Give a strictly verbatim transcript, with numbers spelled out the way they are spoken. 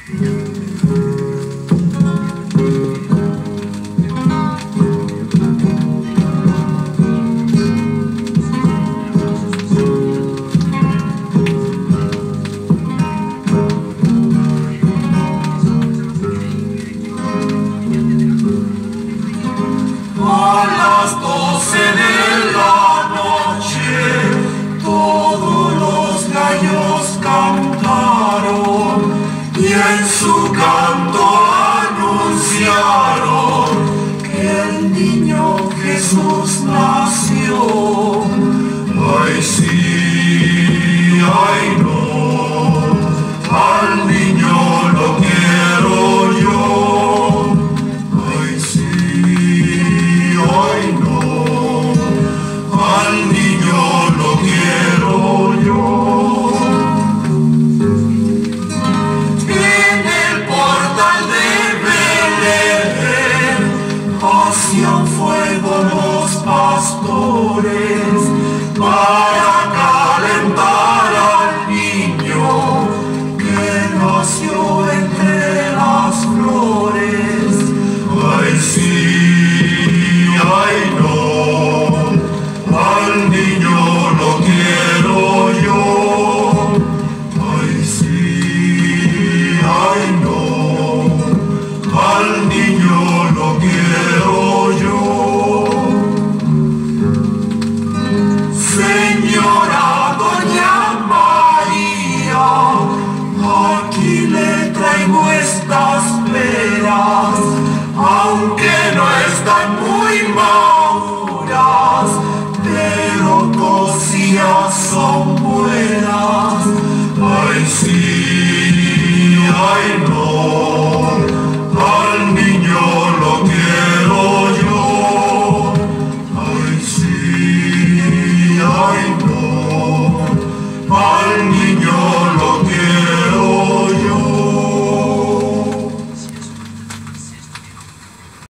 En su canto anunciaron que el niño Jesús nació. Ay sí, ay no, al niño lo quiero yo. Ay sí, ay no, al niño lo quiero yo. Hacían fuego los pastores para calentar al niño que nació entre las flores. Ay sí, ay no, al niño lo quiero yo. Ay sí, ay no, al niño lo quiero yo. Señora Doña María, aquí le traigo estas peras, aunque no están muy maduras, pero cocidas son buenas. Ay sí, ay